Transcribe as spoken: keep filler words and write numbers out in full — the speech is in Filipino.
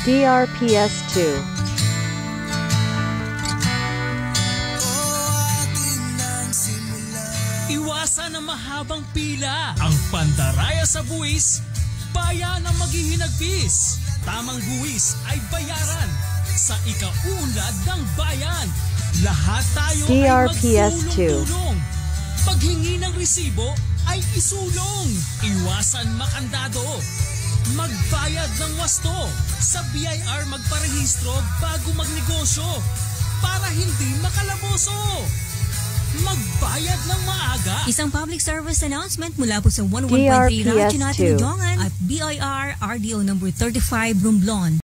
D R P S two. Iwasan ang mahabang pila. Ang pandaraya sa buwis, bayan ang maghihinagpis. Tamang buwis ay bayaran sa ikaunlad ng bayan. Lahat tayo D R P S ay two. magtulong-tulong. Paghingi ng resibo ay isulong. Iwasan makandado. Magbayad ng wasto. Sa B I R magparehistro bago magnegosyo para hindi makalaboso. Magbayad ng maaga. Isang public service announcement mula po sa one oh one point three D R P S Radyo natin two. Udongan at B I R R D O number thirty-five Romblon.